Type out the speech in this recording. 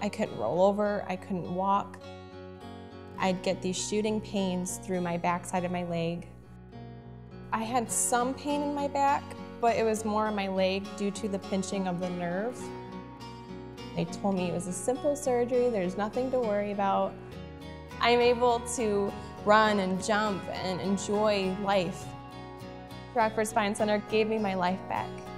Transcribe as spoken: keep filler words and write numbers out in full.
I couldn't roll over, I couldn't walk. I'd get these shooting pains through my backside of my leg. I had some pain in my back, but it was more in my leg due to the pinching of the nerve. They told me it was a simple surgery, there's nothing to worry about. I'm able to run and jump and enjoy life. Rockford Spine Center gave me my life back.